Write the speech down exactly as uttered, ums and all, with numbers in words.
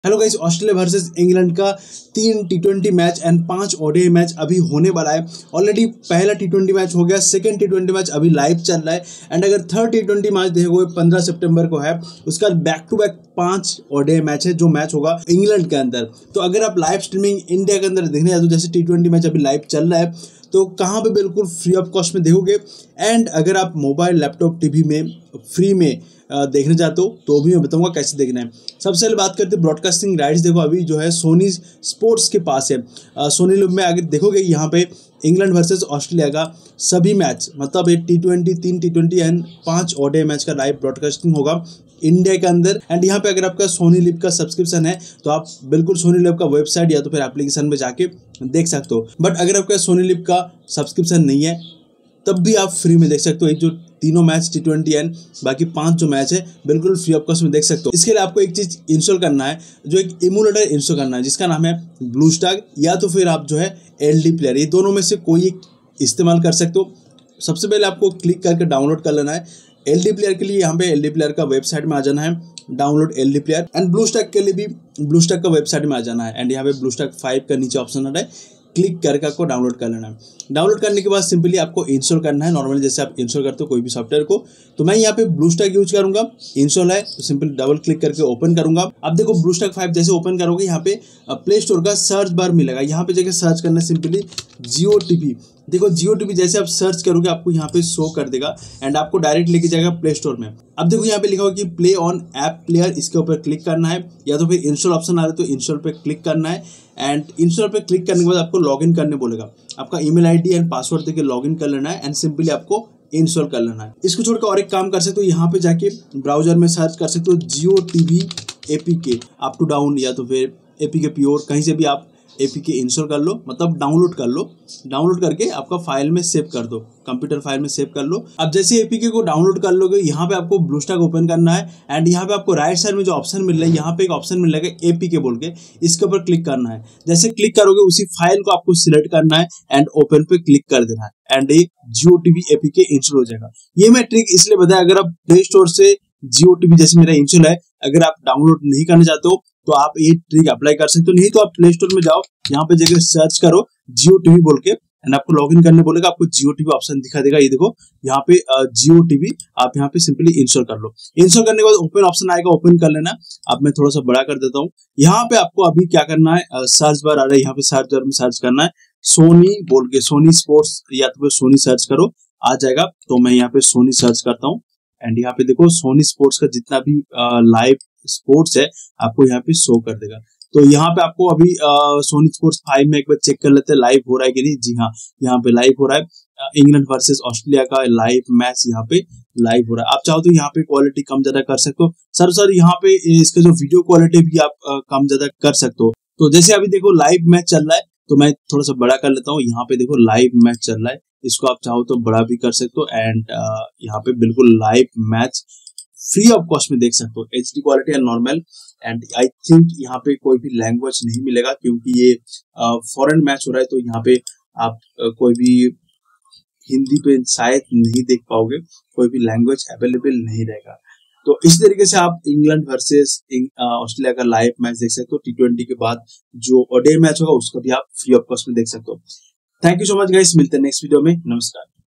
Hello guys, Australia versus England का तीन T twenty match and पांच ओडीआई मैच अभी होने वाला है। ऑलरेडी पहला टी ट्वेंटी मैच हो गया, सेकंड टी ट्वेंटी मैच अभी लाइव चल रहा है एंड अगर थर्ड टी ट्वेंटी मैच देखोगे पंद्रह सितंबर को है। उसका बैक टू बैक पांच ओडीआई मैच है जो मैच होगा इंग्लैंड के अंदर। तो अगर आप लाइव स्ट्रीमिंग इंडिया के अंदर देखने जाते हो, जैसे टी ट्वेंटी मैच अभी लाइव चल रहा है, तो कहाँ पे बिल्कुल फ्री ऑफ कॉस्ट में देखोगे। एंड अगर आप मोबाइल लैपटॉप टीवी में फ्री में देखने जाते हो तो भी मैं बताऊंगा कैसे देखना है। सबसे पहले बात करते हैं ब्रॉडकास्टिंग राइट्स। देखो अभी जो है सोनी स्पोर्ट्स के पास है। सोनी लिव में अगर देखोगे यहाँ पे इंग्लैंड वर्सेस ऑस्ट्रेलिया का सभी मैच, मतलब ये टी ट्वेंटी तीन टी ट्वेंटी एंड पांच ओडीआई मैच का लाइव ब्रॉडकास्टिंग होगा इंडिया के अंदर। एंड यहाँ पे अगर आपका सोनी लिव का सब्सक्रिप्शन है तो आप बिल्कुल सोनी लिव का वेबसाइट या तो फिर एप्लीकेशन में जाके देख सकते हो। बट अगर आपका सोनी लिव का सब्सक्रिप्शन नहीं है तब भी आप फ्री में देख सकते हो। एक जो तीनों मैच टी ट्वेंटी एंड बाकी पांच जो मैच है बिल्कुल फ्री ऑफ कॉस्ट में देख सकते हो। इसके लिए आपको एक चीज इंस्टॉल करना है, जो एक इमुलेटर इंस्टॉल करना है जिसका नाम है ब्लू स्टैक, या तो फिर आप जो है एल डी प्लेयर, ये दोनों में से कोई एक इस्तेमाल कर सकते हो। सबसे पहले आपको क्लिक करके डाउनलोड कर लेना है एल डी प्लेयर के लिए। यहाँ पे एल डी प्लेयर का वेबसाइट में आ जाना है, download L D player. And blue stack के लिए भी ब्लू स्टैक का वेबसाइट में आ जाना है एंड यहाँ पे ब्लू स्टैक फाइव का नीचे ऑप्शन आ रहा है, क्लिक करके आपको डाउनलोड कर लेना है। डाउनलोड करने के बाद सिंपली आपको इंस्टॉल करना है, नॉर्मली जैसे आप इंस्टॉल करते हो कोई भी सॉफ्टवेयर को। तो मैं यहाँ पे ब्लू स्टैक यूज करूंगा, इंस्टॉल है तो सिंपली डबल क्लिक करके ओपन करूंगा। अब देखो ब्लू स्टैक फाइव जैसे ओपन करोगे यहाँ पे प्ले स्टोर का सर्च बार मिलेगा, यहाँ पे जाके सर्च करना सिंपली जियो टीवी। देखो जियो टीवी जैसे आप सर्च करोगे आपको यहाँ पे शो कर देगा एंड आपको डायरेक्ट लेके जाएगा प्ले स्टोर में। अब देखो यहाँ पे लिखा होगा कि प्ले ऑन ऐप प्लेयर, इसके ऊपर क्लिक करना है, या तो फिर इंस्टॉल ऑप्शन आ रहा है तो इंस्टॉल पे क्लिक करना है। एंड इंस्टॉल पे क्लिक करने के बाद आपको लॉगिन करने बोलेगा, आपका ईमेल आईडी एंड पासवर्ड देके लॉगिन कर लेना है एंड सिंपली आपको इंस्टॉल कर लेना है। इसको छोड़कर और एक काम कर सकते हो, यहाँ पे जाके ब्राउजर में सर्च कर सकते हो Jio TV APK up to down, या तो फिर एपीके प्योर, कहीं से भी आप एपीके इंस्टॉल कर लो, मतलब डाउनलोड कर लो। डाउनलोड करके आपका फाइल में सेव कर दो, कंप्यूटर फाइल में सेव कर लो। अब जैसे एपीके को डाउनलोड कर लोगे यहाँ पे आपको ब्लू स्टैक ओपन करना है एंड यहाँ पे आपको राइट साइड में जो ऑप्शन मिल रहा है, यहाँ पे एक ऑप्शन मिल रहा है एपीके बोल के, इसके ऊपर क्लिक करना है। जैसे क्लिक करोगे उसी फाइल को आपको सिलेक्ट करना है एंड ओपन पे क्लिक कर देना है एंड ये जियो टीवी एपीके इंस्टॉल हो जाएगा। ये मैं ट्रिक इसलिए बताया, अगर आप प्ले स्टोर से जियो टीवी जैसे मेरा इंस्टॉल है, अगर आप डाउनलोड नहीं करना चाहते हो तो आप ये ट्रिक अप्लाई कर सकते हो। नहीं तो आप प्ले स्टोर में जाओ, यहाँ पे जगह सर्च करो जियो टीवी बोल के एंड आपको लॉगिन करने बोलेगा, आपको जियो टीवी ऑप्शन दिखा देगा। ये देखो यहाँ पे जियो टीवी, आप यहाँ पे सिंपली इंस्टॉल कर लो। इंस्टॉल करने के बाद ओपन ऑप्शन आएगा, ओपन कर लेना। अब मैं थोड़ा सा बड़ा कर देता हूँ। यहाँ पे आपको अभी क्या करना है, सर्च बार आ रहा है, यहाँ पे सर्च बार में सर्च करना है सोनी बोल के, सोनी स्पोर्ट्स या तो फिर सोनी सर्च करो, आ जाएगा। तो मैं यहाँ पे सोनी सर्च करता हूँ एंड यहाँ पे देखो सोनी स्पोर्ट्स का जितना भी लाइव स्पोर्ट्स है आपको यहाँ पे शो कर देगा। तो यहाँ पे आपको अभी सोनी स्पोर्ट्स फाइव में एक बार चेक कर लेते हैं लाइव हो रहा है कि नहीं। जी हाँ, यहाँ पे लाइव हो रहा है, इंग्लैंड वर्सेस ऑस्ट्रेलिया का लाइव मैच यहाँ पे लाइव हो रहा है। आप चाहो तो यहाँ पे क्वालिटी कम ज्यादा कर सकते हो। सर सर यहाँ पे इसका जो वीडियो क्वालिटी भी आप आ, कम ज्यादा कर सकते हो। तो जैसे अभी देखो लाइव मैच चल रहा है तो मैं थोड़ा सा बड़ा कर लेता हूँ। यहाँ पे देखो लाइव मैच चल रहा है, इसको आप चाहो तो बड़ा भी कर सकते हो एंड यहाँ पे बिल्कुल live match free of cost में देख सकते हो, H D quality and normal. And I think यहाँ पे कोई भी लैंग्वेज नहीं मिलेगा क्योंकि ये फॉरेन मैच हो रहा है, तो यहाँ पे आप uh, कोई भी हिंदी पे शायद नहीं देख पाओगे, कोई भी लैंग्वेज अवेलेबल नहीं रहेगा। तो इस तरीके से आप इंग्लैंड वर्सेस ऑस्ट्रेलिया का लाइव मैच देख सकते हो। टी ट्वेंटी के बाद जो ओडीआई मैच होगा उसका भी आप फ्री ऑफ कॉस्ट में देख सकते हो। Thank you so much guys, मिलते हैं नेक्स्ट वीडियो में। नमस्कार।